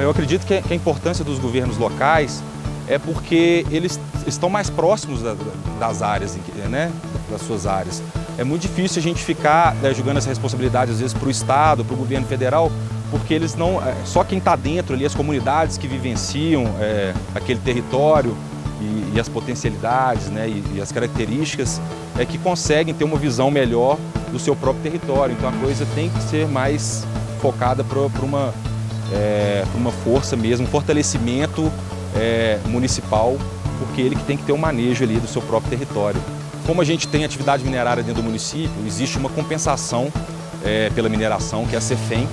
Eu acredito que a importância dos governos locais é porque eles estão mais próximos das áreas, né, das suas áreas. É muito difícil a gente ficar jogando essa responsabilidade, às vezes, para o Estado, para o governo federal, porque eles não. Só quem está dentro ali, as comunidades que vivenciam aquele território e as potencialidades, né, e as características, que conseguem ter uma visão melhor do seu próprio território. Então a coisa tem que ser mais focada para uma força mesmo, um fortalecimento municipal, porque ele que tem que ter um manejo ali do seu próprio território. Como a gente tem atividade minerária dentro do município, existe uma compensação pela mineração, que é a CEFEM,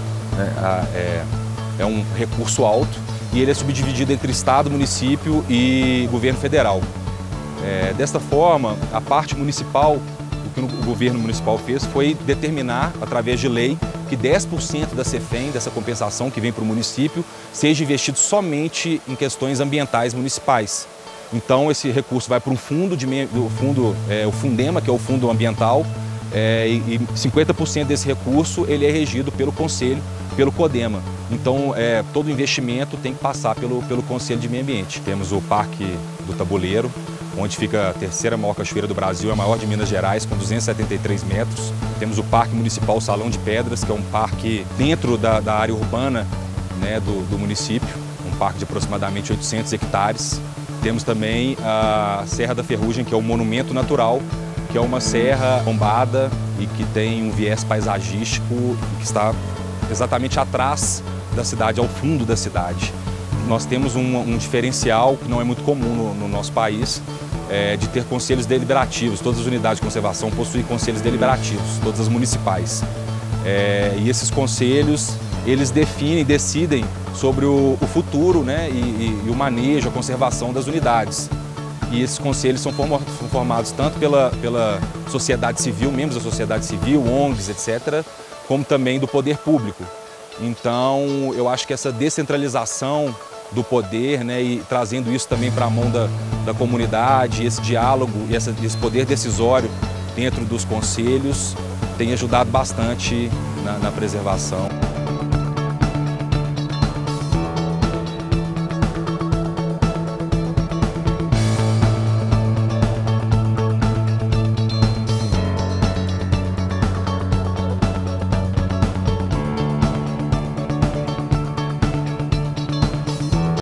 é um recurso alto e ele é subdividido entre Estado, município e governo federal. Desta forma, a parte municipal, o que o governo municipal fez foi determinar, através de lei, que 10% da CEFEM, dessa compensação que vem para o município, seja investido somente em questões ambientais municipais. Então esse recurso vai para um fundo, o Fundema, que é o fundo ambiental, e 50% desse recurso ele é regido pelo Conselho, pelo CODEMA. Então todo investimento tem que passar pelo Conselho de Meio Ambiente. Temos o Parque do Tabuleiro, onde fica a terceira maior cachoeira do Brasil, a maior de Minas Gerais, com 273 metros. Temos o Parque Municipal Salão de Pedras, que é um parque dentro da área urbana, né, do município, um parque de aproximadamente 800 hectares. Temos também a Serra da Ferrugem, que é um monumento natural, que é uma serra bombada e que tem um viés paisagístico e que está exatamente atrás da cidade, ao fundo da cidade. Nós temos um diferencial que não é muito comum no nosso país, de ter conselhos deliberativos. Todas as unidades de conservação possuem conselhos deliberativos, todas as municipais. E esses conselhos, eles decidem sobre o futuro, né, e o manejo, a conservação das unidades. E esses conselhos são formados tanto pela sociedade civil, membros da sociedade civil, ONGs, etc., como também do poder público. Então, eu acho que essa descentralização do poder, né, e trazendo isso também para a mão da comunidade, esse diálogo e esse poder decisório dentro dos conselhos, tem ajudado bastante na preservação.